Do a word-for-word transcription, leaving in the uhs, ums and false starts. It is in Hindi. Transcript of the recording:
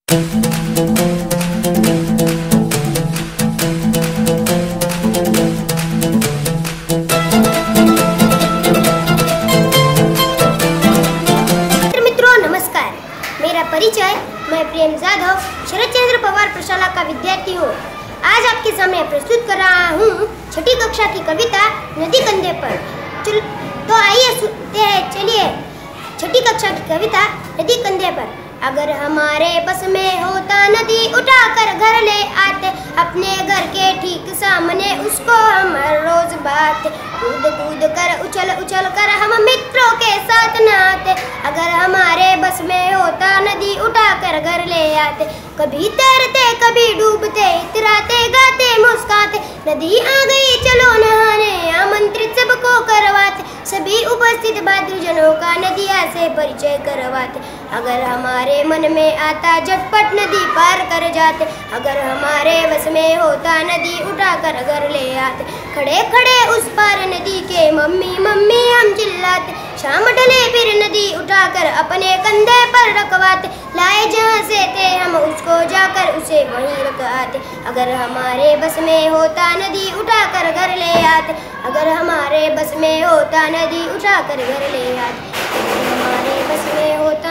मित्रों नमस्कार, मेरा परिचय, मैं प्रेम जाधव शरद चंद्र पवार प्रशाला का विद्यार्थी हूँ। आज आपके सामने प्रस्तुत कर रहा हूँ छठी कक्षा की कविता नदी कंधे पर। चल तो आइए सुनते हैं, चलिए। छठी कक्षा की कविता नदी कंधे पर। अगर हमारे बस में होता नदी उठाकर घर ले आते, अपने घर के ठीक सामने उसको हम हर रोज बात, कूद कूद कर उछल उछल कर हम मित्रों के साथ नहाते। अगर हमारे बस में होता नदी उठाकर घर ले आते, कभी तैरते कभी डूबते, इतराते गाते मुस्काते, नदी आ गई चलो नहाने, आमंत्रित सबको करवाते, सभी उपस्थित भाद्रजनों का नदिया से परिचय करवाते। अगर हमारे मन में आता झटपट नदी पार कर जाते, अगर हमारे बस में होता नदी उठाकर घर ले आते, खड़े खड़े उस पार नदी के मम्मी मम्मी हम चिल्लाते, शाम ढले फिर नदी उठाकर अपने कंधे पर रखवाते, लाए जहाँ से थे हम उसको जाकर उसे वहीं रख आते। अगर हमारे बस में होता नदी उठाकर घर ले आते, अगर हमारे बस में होता नदी उठाकर घर ले आते, हमारे बस में होता